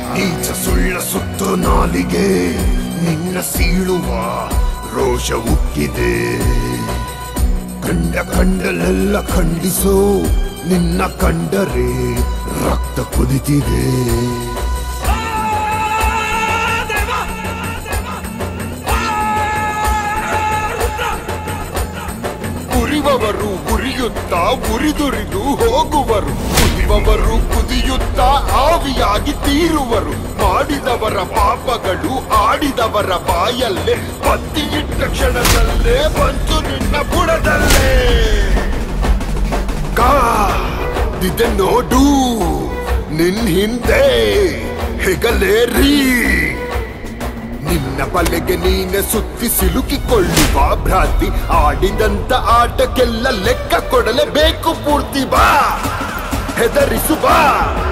ನೀಚ ಸುಳ್ಳ ಸುತ್ತು ನಾಲಿಗೆ ನಿನ್ನ ಸೀಳುವ ರೋಷ ಉಕ್ಕಿದೆ. ಕಂಡಲೆಲ್ಲ ಖಂಡಿಸೋ ನಿನ್ನ ಕಂಡರೆ ರಕ್ತ ಕುದಿತಿದೆ. ಉರಿವವರು ಉರಿಯುತ್ತಾ ಉರಿದುರಿದು ಹೋಗುವರು, ಕುದಿಯುವವರು ಕುದಿಯುತ್ತಾ ಆವಿಯಾಗಿ ತೀರುವರು. ಮಾಡಿದವರ ಪಾಪಗಳು ಆಡಿದವರ ಬಾಯಲ್ಲೇ, ಬತ್ತಿಯಿಟ್ಟ ಕ್ಷಣದಲ್ಲೇ ಬಂತು ನಿನ್ನ ಬುಡದಲ್ಲೇ. ಕಾದಿದೆ ನೋಡು ನಿನ್ ಹಿಂದೆ ಹೆಗಲೇರಿ, ನಿನ್ನ ಬಲೆಗೆ ನೀನೆ ಸುತ್ತಿ ಸಿಲುಕಿಕೊಳ್ಳುವ ಭ್ರಾಂತಿ. ಆಡಿದಂತ ಆಟಕ್ಕೆಲ್ಲ ಲೆಕ್ಕ ಕೊಡಲೇಬೇಕು ಪೂರ್ತಿ. ಬಾ ಹೆದರಿಸು ಬಾ.